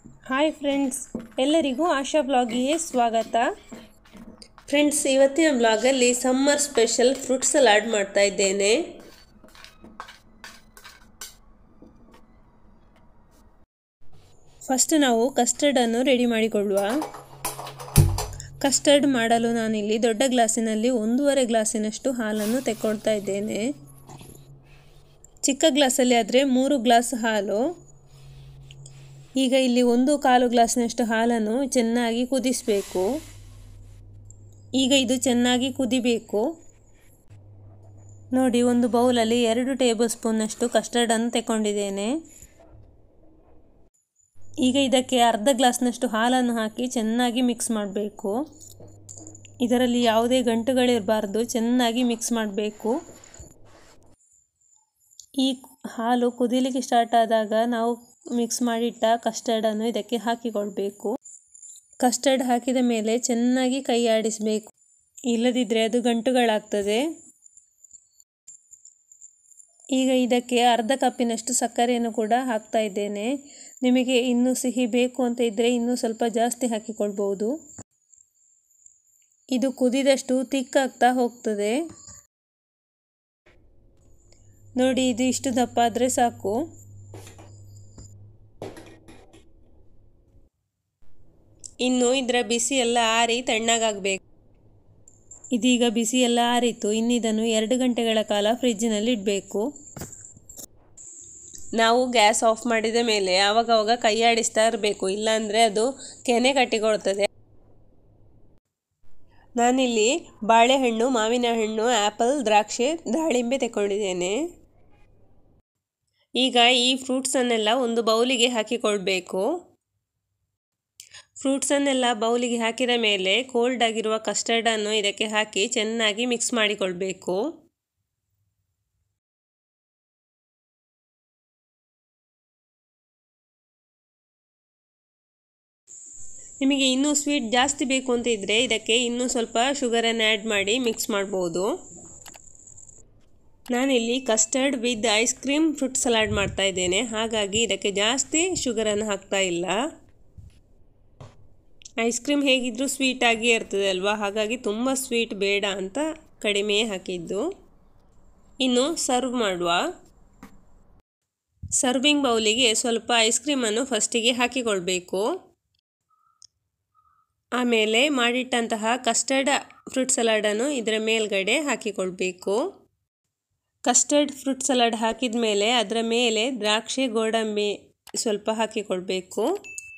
Hi friends, ಎಲ್ಲರಿಗೂ ಆಶಾ ಬ್ಲಾಗಿಗೆ ಸ್ವಾಗತ. Friends, ಇವತ್ತಿನ ಬ್ಲಾಗಲ್ಲಿ ಸಮ್ಮರ್ ಸ್ಪೆಷಲ್ ಫ್ರೂಟ್ ಸಲಾಡ್ ಮಾಡ್ತಾ ಇದ್ದೇನೆ. ಫಸ್ಟ್ ನಾವು ಕಸ್ಟರ್ಡನ್ನು ರೆಡಿ ಮಾಡಿಕೊಳ್ಳುವ. ಕಸ್ಟರ್ಡ್ ಮಾಡಲು ನಾನಿಲ್ಲಿ ದೊಡ್ಡ ಗ್ಲಾಸಿನಲ್ಲಿ 1.5 ಗ್ಲಾಸಿನಷ್ಟು ಹಾಲನ್ನು ತೆಕ್ಕೊಳ್ತಾ ಇದ್ದೇನೆ. ಚಿಕ್ಕ ಗ್ಲಾಸಲ್ಲಿ ಆದರೆ 3 ಗ್ಲಾಸ್ ಹಾಲು. ಈಗ ಇಲ್ಲಿ 1/4 ಗ್ಲಾಸಿನಷ್ಟು ಹಾಲನ್ನು ಚೆನ್ನಾಗಿ ಕುದಿಸಬೇಕು. ಈಗ ಇದು ಚೆನ್ನಾಗಿ ಕುದಿಬೇಕು. ನೋಡಿ, ಒಂದು ಬೌಲಲ್ಲಿ 2 ಟೇಬಲ್ ಸ್ಪೂನ್ನಷ್ಟು ಕಸ್ಟರ್ಡನ್ನು ತೆಕ್ಕೊಂಡಿದ್ದೇನೆ. ಈಗ ಇದಕ್ಕೆ ಅರ್ಧ ಗ್ಲಾಸ್ನಷ್ಟು ಹಾಲನ್ನು ಹಾಕಿ ಚೆನ್ನಾಗಿ ಮಿಕ್ಸ್ ಮಾಡಬೇಕು. ಇದರಲ್ಲಿ ಯಾವುದೇ ಗಂಟುಗಳಿರಬಾರ್ದು, ಚೆನ್ನಾಗಿ ಮಿಕ್ಸ್ ಮಾಡಬೇಕು. ಈ ಹಾಲು ಕುದಿಲಿಕ್ಕೆ ಸ್ಟಾರ್ಟ್ ಆದಾಗ ನಾವು ಮಿಕ್ಸ್ ಮಾಡಿಟ್ಟ ಕಸ್ಟರ್ಡನ್ನು ಇದಕ್ಕೆ ಹಾಕಿಕೊಳ್ಬೇಕು. ಕಸ್ಟರ್ಡ್ ಹಾಕಿದ ಮೇಲೆ ಚೆನ್ನಾಗಿ ಕೈ ಆಡಿಸಬೇಕು, ಇಲ್ಲದಿದ್ದರೆ ಅದು ಗಂಟುಗಳಾಗ್ತದೆ. ಈಗ ಇದಕ್ಕೆ ಅರ್ಧ ಕಪ್ಪಿನಷ್ಟು ಸಕ್ಕರೆಯನ್ನು ಕೂಡ ಹಾಕ್ತಾ ಇದ್ದೇನೆ. ನಿಮಗೆ ಇನ್ನೂ ಸಿಹಿ ಬೇಕು ಅಂತ ಇದ್ದರೆ ಇನ್ನೂ ಸ್ವಲ್ಪ ಜಾಸ್ತಿ ಹಾಕಿಕೊಳ್ಬೋದು. ಇದು ಕುದಿದಷ್ಟು ತಿಕ್ಕಾಗ್ತಾ ಹೋಗ್ತದೆ. ನೋಡಿ, ಇದು ಇಷ್ಟು ದಪ್ಪ ಆದರೆ ಸಾಕು. ಇನ್ನು ಇದರ ಬಿಸಿ ಎಲ್ಲ ಆರಿ ತಣ್ಣಗಾಗಬೇಕು. ಇದೀಗ ಬಿಸಿ ಎಲ್ಲ ಆರಿತು. ಇನ್ನಿದನ್ನು 2 ಗಂಟೆಗಳ ಕಾಲ ಫ್ರಿಜ್ಜಿನಲ್ಲಿ ಇಡಬೇಕು. ನಾವು ಗ್ಯಾಸ್ ಆಫ್ ಮಾಡಿದ ಮೇಲೆ ಆವಾಗವಾಗ ಕೈ ಆಡಿಸ್ತಾ ಇರಬೇಕು, ಇಲ್ಲಾಂದರೆ ಅದು ಕೆನೆ ಕಟ್ಟಿಕೊಳ್ತದೆ. ನಾನಿಲ್ಲಿ ಬಾಳೆಹಣ್ಣು, ಮಾವಿನ ಹಣ್ಣು, ಆ್ಯಪಲ್, ದ್ರಾಕ್ಷಿ, ದಾಳಿಂಬೆ ತೆಕ್ಕೊಂಡಿದ್ದೇನೆ. ಈಗ ಈ ಫ್ರೂಟ್ಸನ್ನೆಲ್ಲ ಒಂದು ಬೌಲಿಗೆ ಹಾಕಿಕೊಳ್ಬೇಕು. ಫ್ರೂಟ್ಸನ್ನೆಲ್ಲ ಬೌಲಿಗೆ ಹಾಕಿದ ಮೇಲೆ ಕೋಲ್ಡ್ ಆಗಿರುವ ಕಸ್ಟರ್ಡನ್ನು ಇದಕ್ಕೆ ಹಾಕಿ ಚೆನ್ನಾಗಿ ಮಿಕ್ಸ್ ಮಾಡಿಕೊಳ್ಬೇಕು. ನಿಮಗೆ ಇನ್ನೂ ಸ್ವೀಟ್ ಜಾಸ್ತಿ ಬೇಕು ಅಂತ ಇದ್ದರೆ ಇದಕ್ಕೆ ಇನ್ನೂ ಸ್ವಲ್ಪ ಶುಗರನ್ನು ಆ್ಯಡ್ ಮಾಡಿ ಮಿಕ್ಸ್ ಮಾಡ್ಬೋದು. ನಾನಿಲ್ಲಿ custard with ice cream fruit salad ಮಾಡ್ತಾ ಇದ್ದೇನೆ, ಹಾಗಾಗಿ ಇದಕ್ಕೆ ಜಾಸ್ತಿ ಶುಗರನ್ನು ಹಾಕ್ತಾ ಇಲ್ಲ. ಐಸ್ ಕ್ರೀಮ್ ಹೇಗಿದ್ದರೂ ಸ್ವೀಟಾಗಿ ಇರ್ತದೆ ಅಲ್ವಾ, ಹಾಗಾಗಿ ತುಂಬ ಸ್ವೀಟ್ ಬೇಡ ಅಂತ ಕಡಿಮೆ ಹಾಕಿದ್ದು. ಇನ್ನು ಸರ್ವ್ ಮಾಡುವ. ಸರ್ವಿಂಗ್ ಬೌಲಿಗೆ ಸ್ವಲ್ಪ ಐಸ್ ಕ್ರೀಮನ್ನು ಫಸ್ಟಿಗೆ ಹಾಕಿಕೊಳ್ಬೇಕು. ಆಮೇಲೆ ಮಾಡಿಟ್ಟಂತಹ ಕಸ್ಟರ್ಡ್ ಫ್ರೂಟ್ ಸಲಾಡನ್ನು ಇದರ ಮೇಲ್ಗಡೆ ಹಾಕಿಕೊಳ್ಬೇಕು. ಕಸ್ಟರ್ಡ್ ಫ್ರೂಟ್ ಸಲಾಡ್ ಹಾಕಿದ ಮೇಲೆ ಅದರ ಮೇಲೆ ದ್ರಾಕ್ಷಿ, ಗೋಡಂಬಿ ಸ್ವಲ್ಪ ಹಾಕಿಕೊಳ್ಬೇಕು.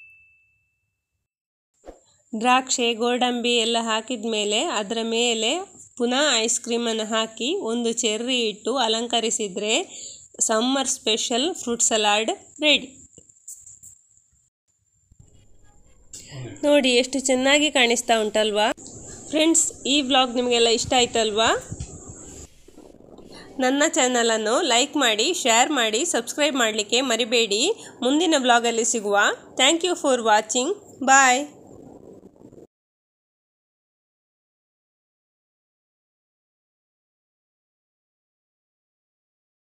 ದ್ರಾಕ್ಷಿ, ಗೋಡಂಬಿ ಎಲ್ಲ ಹಾಕಿದ ಮೇಲೆ ಅದರ ಮೇಲೆ ಪುನಃ ಐಸ್ ಕ್ರೀಮನ್ನು ಹಾಕಿ ಒಂದು ಚೆರ್ರಿ ಇಟ್ಟು ಅಲಂಕರಿಸಿದರೆ summer special fruit salad ready. ನೋಡಿ, ಎಷ್ಟು ಚೆನ್ನಾಗಿ ಕಾಣಿಸ್ತಾ ಉಂಟಲ್ವಾ ಫ್ರೆಂಡ್ಸ್. ಈ ವ್ಲಾಗ್ ನಿಮಗೆಲ್ಲ ಇಷ್ಟ ಆಯ್ತಲ್ವಾ? ನನ್ನ ಚಾನಲನ್ನು ಲೈಕ್ ಮಾಡಿ, ಶೇರ್ ಮಾಡಿ, ಸಬ್ಸ್ಕ್ರೈಬ್ ಮಾಡಲಿಕ್ಕೆ ಮರಿಬೇಡಿ. ಮುಂದಿನ ವ್ಲಾಗಲ್ಲಿ ಸಿಗುವ. Thank you for watching. Bye.